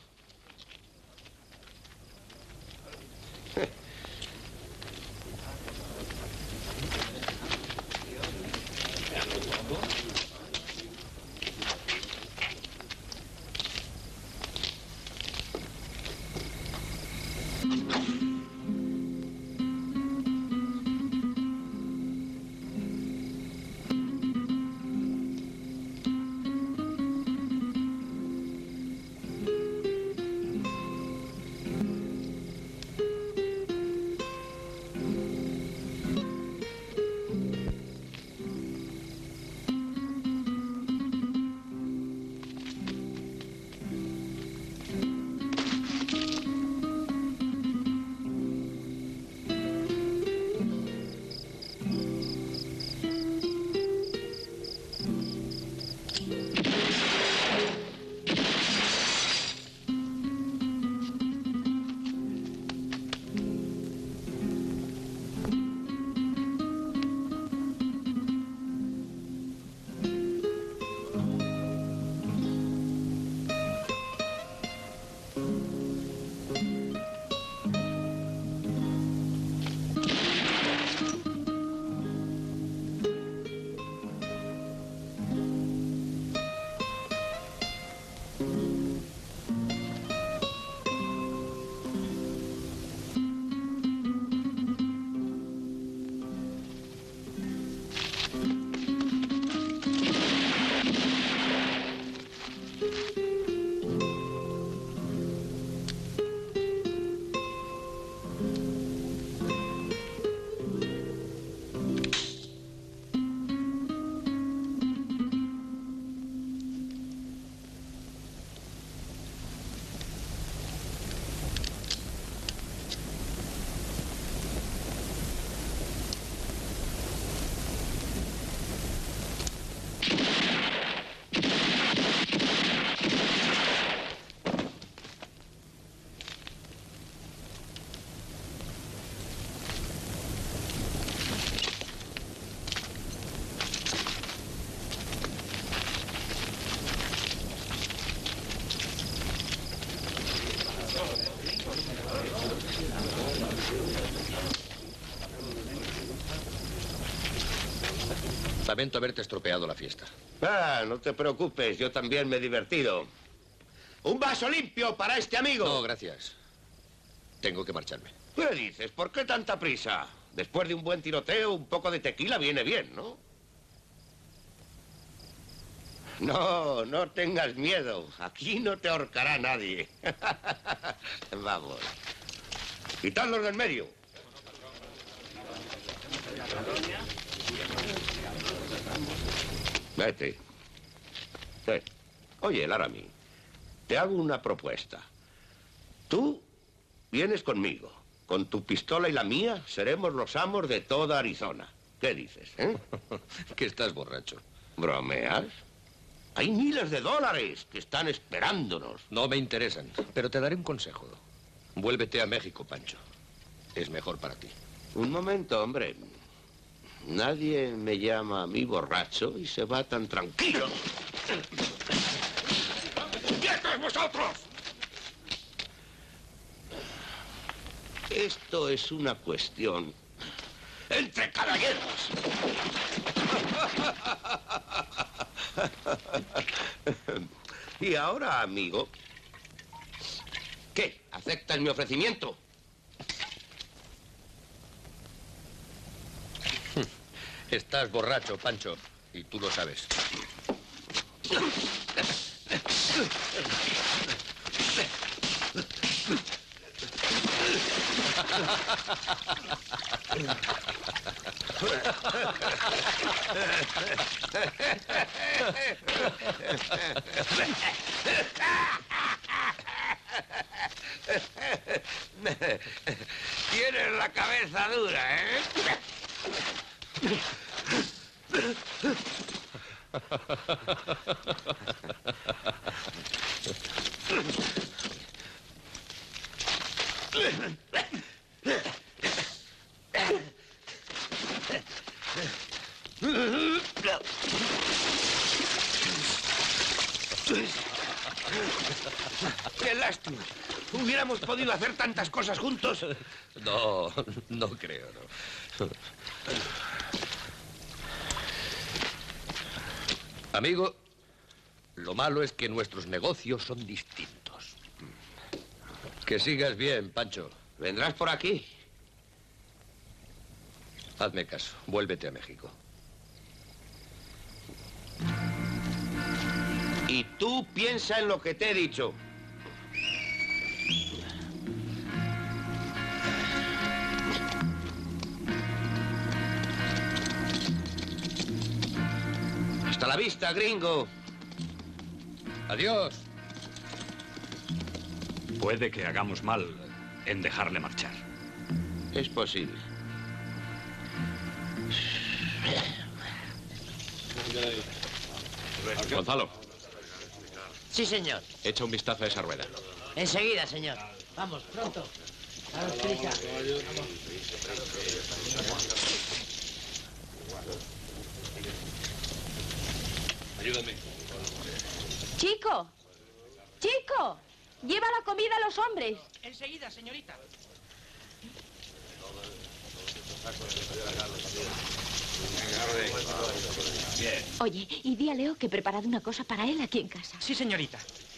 S1: Lamento haberte estropeado la fiesta.
S8: Ah, no te preocupes, yo también me he divertido. ¡Un vaso limpio para este amigo!
S1: No, gracias. Tengo que marcharme.
S8: ¿Qué dices? ¿Por qué tanta prisa? Después de un buen tiroteo, un poco de tequila viene bien, ¿no? No, no tengas miedo. Aquí no te ahorcará nadie. Vamos. Quitadlos del medio. Vete. Oye, Laramie, te hago una propuesta. Tú vienes conmigo. Con tu pistola y la mía seremos los amos de toda Arizona. ¿Qué dices,
S1: Que estás borracho.
S8: ¿Bromeas? Hay miles de dólares que están esperándonos.
S1: No me interesan, pero te daré un consejo. Vuélvete a México, Pancho. Es mejor para ti.
S8: Un momento, hombre. Nadie me llama a mí borracho y se va tan tranquilo. ¡Quietos vosotros! Esto es una cuestión entre caballeros. Y ahora, amigo, ¿qué? ¿Aceptan mi ofrecimiento?
S1: Estás borracho, Pancho, y tú lo sabes.
S8: Tienes la cabeza dura, ¿eh? ¡Qué lástima! ¿Hubiéramos podido hacer tantas cosas juntos?
S1: No, no creo, no. Amigo, lo malo es que nuestros negocios son distintos. Que sigas bien, Pancho.
S8: ¿Vendrás por aquí?
S1: Hazme caso, vuélvete a México.
S8: Y tú piensa en lo que te he dicho. Hasta la vista, gringo.
S1: Adiós.
S16: Puede que hagamos mal en dejarle marchar.
S8: Es posible.
S9: Gonzalo,
S6: Sí, señor.
S9: echa un vistazo a esa rueda.
S6: Enseguida, señor. Vamos, pronto. Daros prisa.
S9: Ayúdame.
S5: Chico, chico, lleva la comida a los hombres.
S11: Enseguida, señorita.
S5: Oye, y di a Leo que he preparado una cosa para él aquí en casa.
S11: Sí, señorita.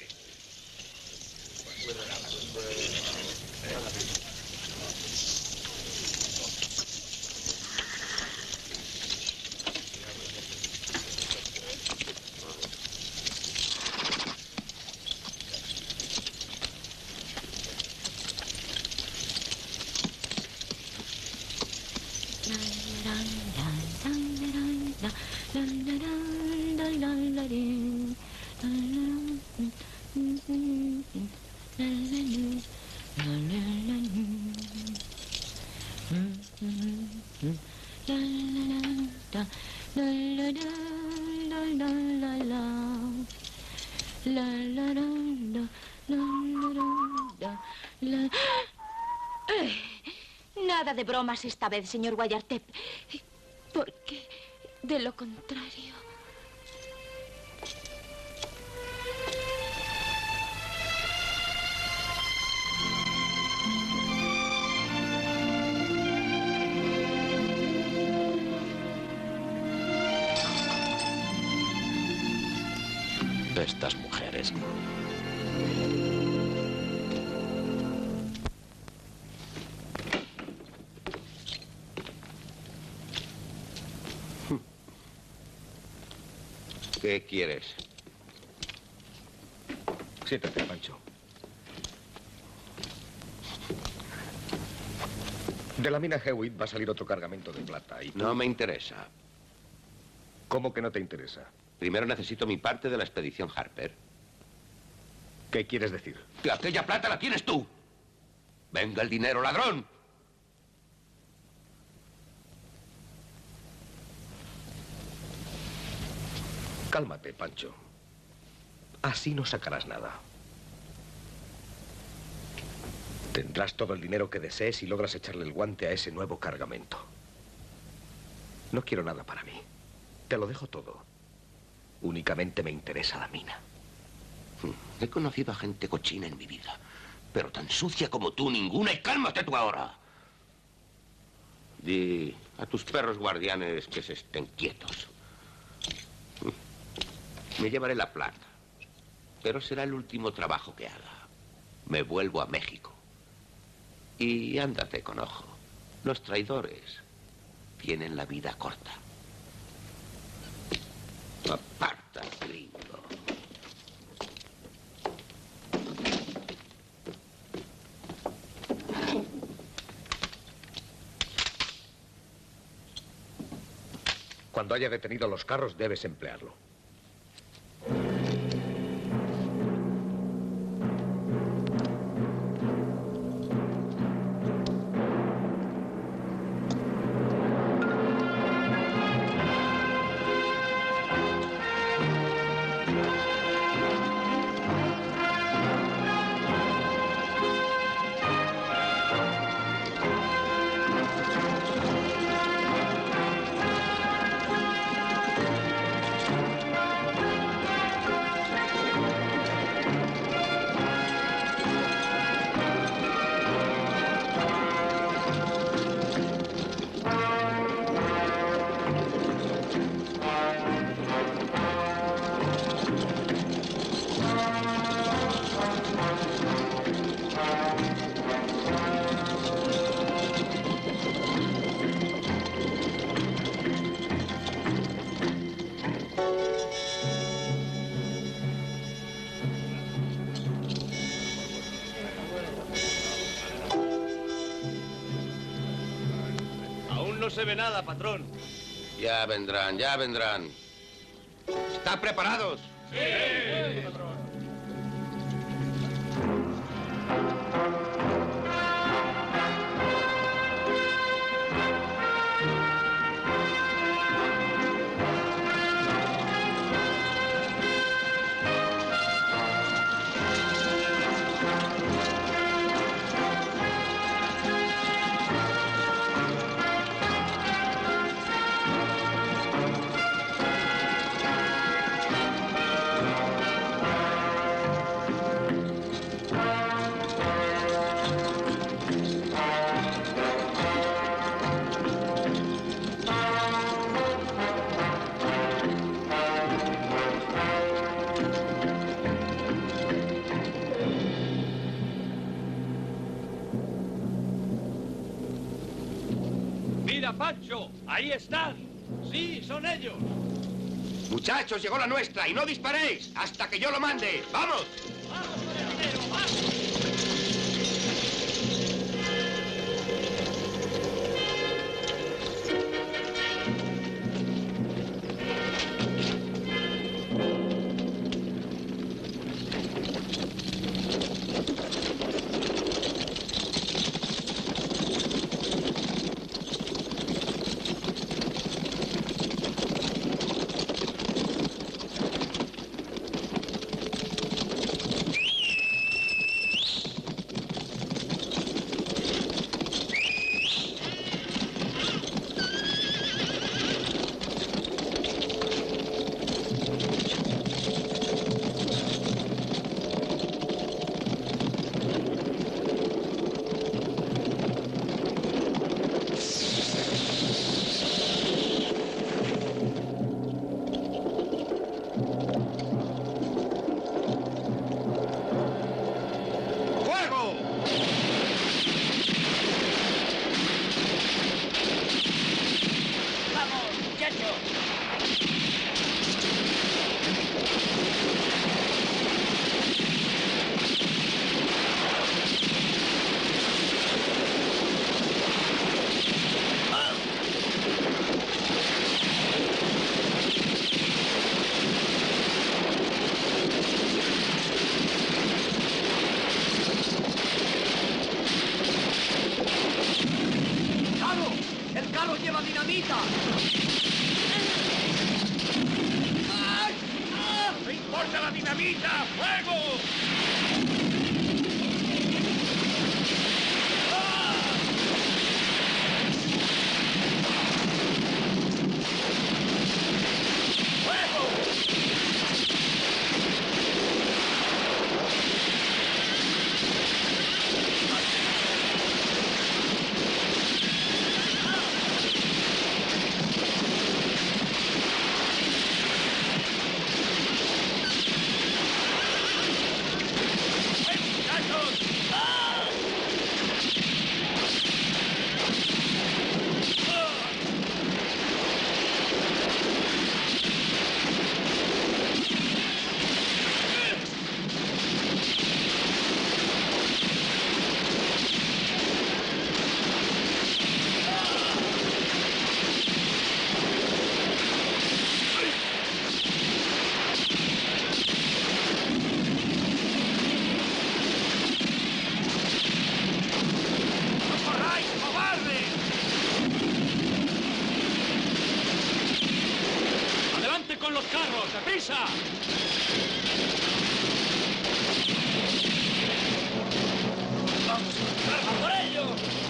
S5: Nada de bromas esta vez, señor Wyatt, porque de lo contrario...
S9: Estas mujeres.
S8: ¿Qué quieres?
S4: Siéntate, Pancho. De la mina Hewitt va a salir otro cargamento de plata y tú...
S8: No me interesa.
S4: ¿Cómo que no te interesa?
S8: Primero necesito mi parte de la expedición Harper.
S4: ¿Qué quieres decir?
S8: Que aquella plata la tienes tú. Venga el dinero, ladrón.
S4: Cálmate, Pancho. Así no sacarás nada. Tendrás todo el dinero que desees si logras echarle el guante a ese nuevo cargamento. No quiero nada para mí. Te lo dejo todo. Únicamente me interesa la mina.
S8: He conocido a gente cochina en mi vida, pero tan sucia como tú ninguna, y cálmate tú ahora. Di a tus perros guardianes que se estén quietos. Me llevaré la plata, pero será el último trabajo que haga. Me vuelvo a México. Y ándate con ojo. Los traidores tienen la vida corta. Aparta, gringo.
S4: Cuando haya detenido los carros, debes emplearlo.
S15: No se ve nada, patrón.
S8: Ya vendrán, ya vendrán. ¿Están preparados?
S15: Sí, patrón. ¡Mira, Pancho! ¡Ahí están! ¡Sí, son ellos!
S8: Muchachos, llegó la nuestra y no disparéis hasta que yo lo mande. ¡Vamos!
S15: ¡Vamos con el dinero! ¡Vamos!
S12: ¡Deprisa! ¡Vamos! ¡A por ello!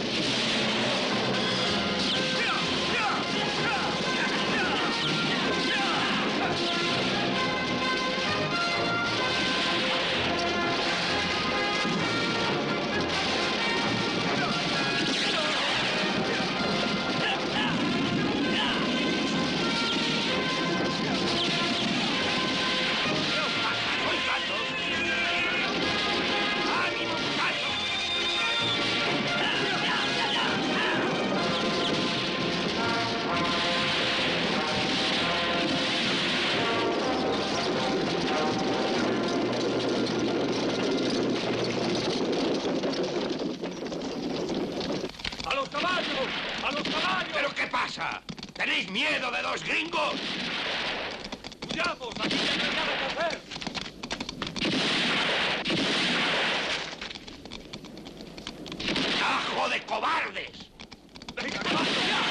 S8: ¡A los caballos! ¡A los caballos! ¿Pero qué pasa? ¿Tenéis miedo de dos gringos?
S12: ¡Huyamos! ¡Aquí ya no hay nada que hacer!
S8: ¡Ajo de cobardes!
S12: ¡Venga, caballo!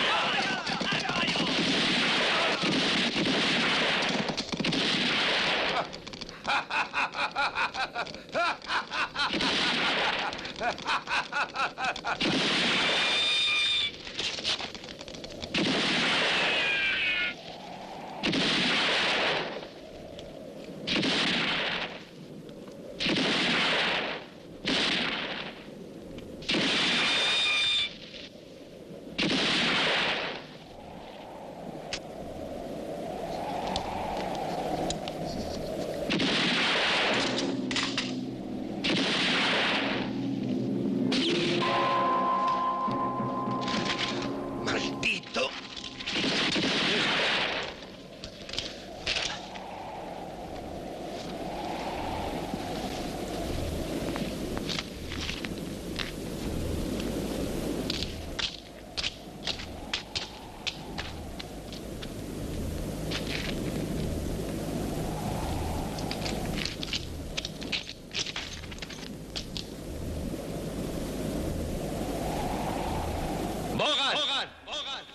S8: ¡Maldito!
S1: ¡Bogan! ¡Bogan! ¡Bogan!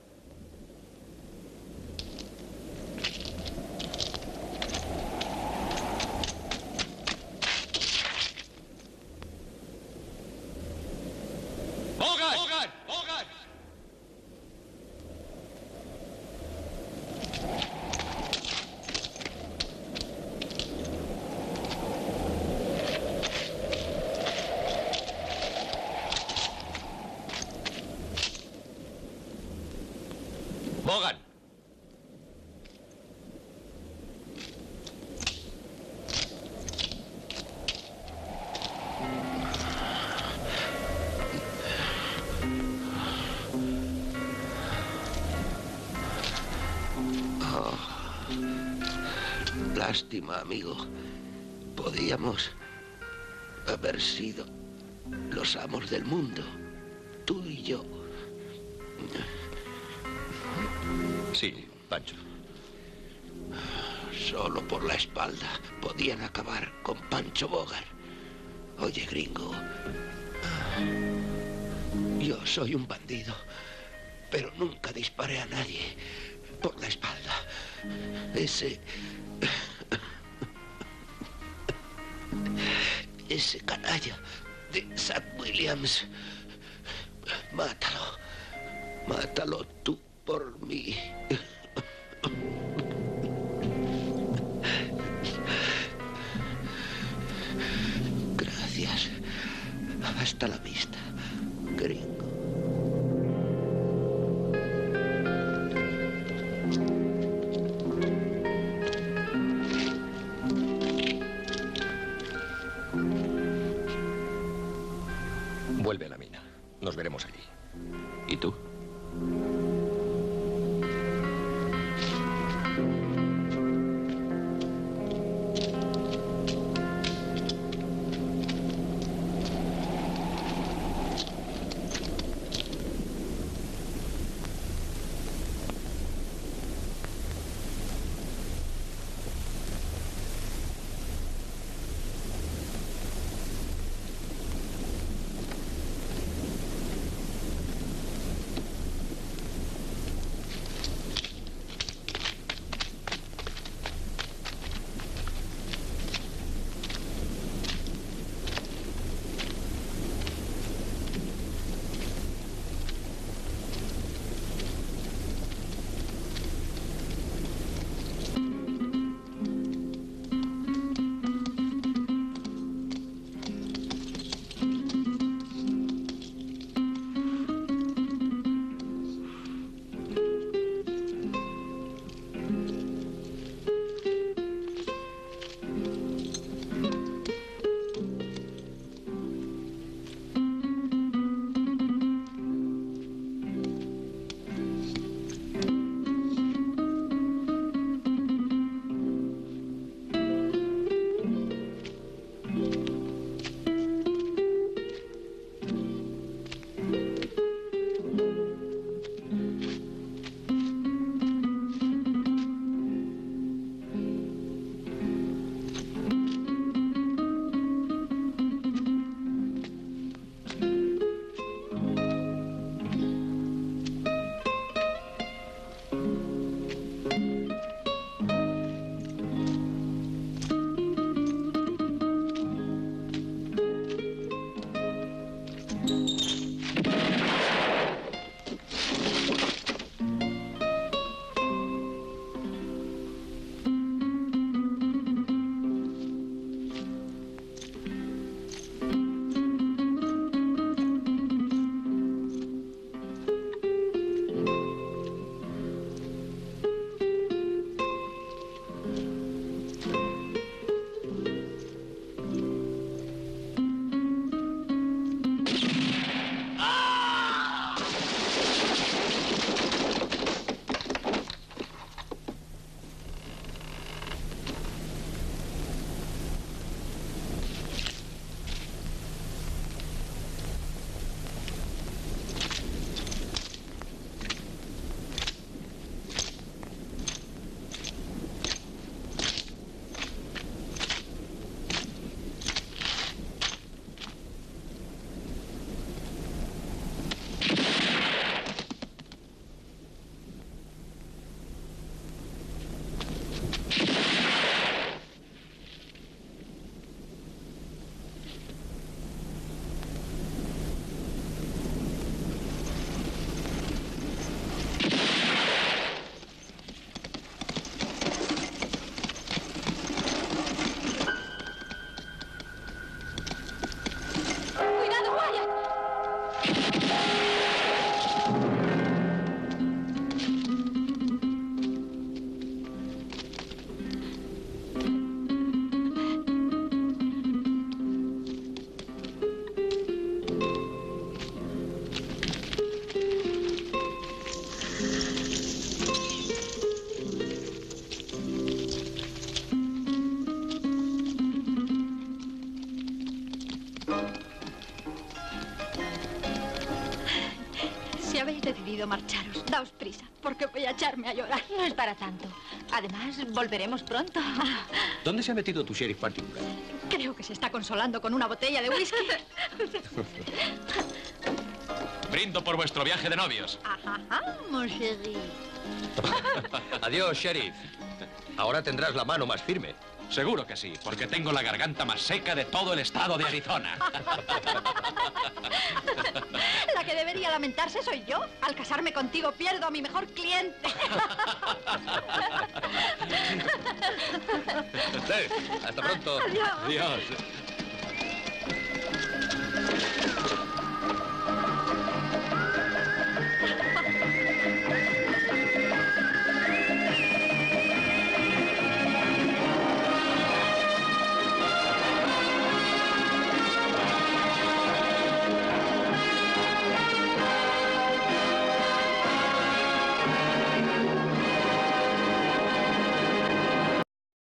S1: ¡Bogan! ¡Bogan! ¡Bogan! ¡Bogan!
S8: Oh, lástima, amigo. Podíamos haber sido los amos del mundo, tú y yo.
S1: Sí, Pancho.
S8: Solo por la espalda podían acabar con Pancho Bogart. Oye, gringo, yo soy un bandido, pero nunca disparé a nadie por la espalda. Ese canalla de Zach Williams, mátalo. Mátalo tú por mí. Gracias. Hasta la vista, gringo.
S1: Vuelve a la mina. Nos veremos allí.
S7: ¿Y tú?
S2: decidido marcharos. Daos prisa, porque voy a echarme a llorar.
S5: No es para tanto. Además, volveremos pronto.
S1: ¿Dónde se ha metido tu sheriff particular?
S2: Creo que se está consolando con una botella de whisky.
S9: Brindo por vuestro viaje de novios.
S2: Ajá, mon chéri.
S1: Adiós, sheriff. Ahora tendrás la mano más firme.
S9: Seguro que sí, porque tengo la garganta más seca de todo el estado de Arizona.
S2: La que debería lamentarse soy yo. Al casarme contigo pierdo a mi mejor cliente.
S1: Hasta pronto.
S2: Adiós.
S9: Adiós.